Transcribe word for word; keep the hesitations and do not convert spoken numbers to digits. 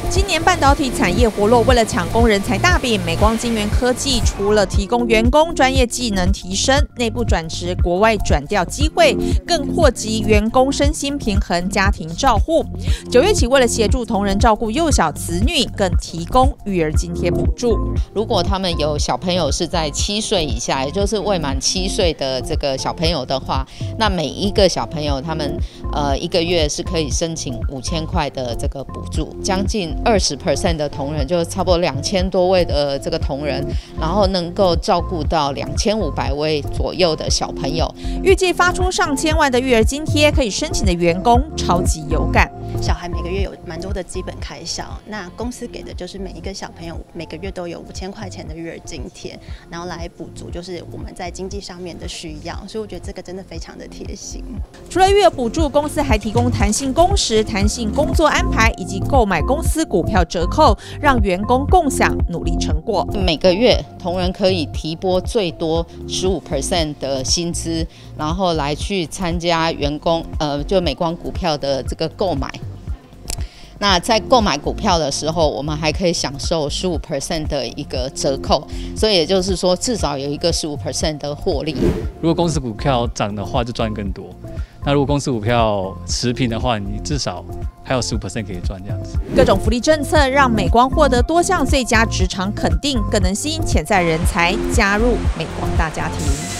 今年半导体产业活络，为了抢攻人才大饼，美光晶圆科技除了提供员工专业技能提升、内部转职、国外转调机会，更祸及员工身心平衡、家庭照护。九月起，为了协助同仁照顾幼小子女，更提供育儿津贴补助。 如果他们有小朋友是在七岁以下，也就是未满七岁的这个小朋友的话，那每一个小朋友他们呃一个月是可以申请五千块的这个补助，将近二十 percent 的同仁，就差不多两千多位的这个同仁，然后能够照顾到两千五百位左右的小朋友。 预计发出上千万的育儿津贴，可以申请的员工超级有感。 小孩每个月有蛮多的基本开销，那公司给的就是每一个小朋友每个月都有五千块钱的育儿津贴，然后来补足就是我们在经济上面的需要，所以我觉得这个真的非常的贴心。 除了育儿补助，公司还提供弹性工时、弹性工作安排以及购买公司股票折扣，让员工共享努力成果。 每个月同仁可以提拨最多 百分之十五 的薪资，然后来去参加员工呃就美光股票的这个购买。那在购买股票的时候，我们还可以享受 百分之十五 的一个折扣，所以也就是说，至少有一个 百分之十五 的获利。 如果公司股票涨的话，就赚更多；那如果公司股票持平的话，你至少还有 百分之十五 可以赚这样子。 各种福利政策让美光获得多项最佳职场肯定，更能吸引潜在人才加入美光大家庭。